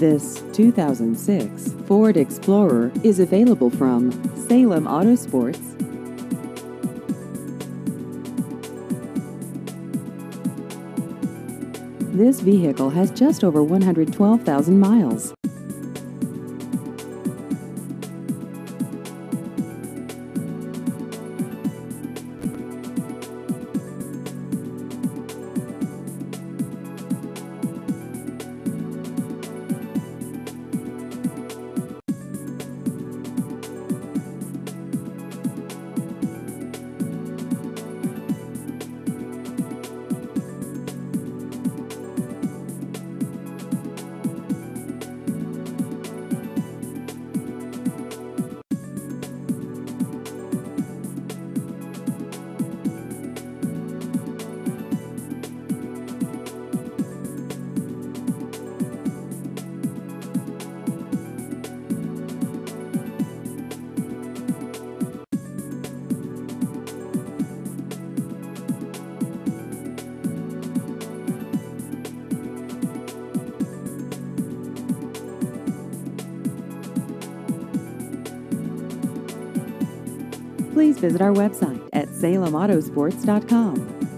This 2006 Ford Explorer is available from Salem Auto Sports. This vehicle has just over 112,000 miles. Please visit our website at salemautosports.com.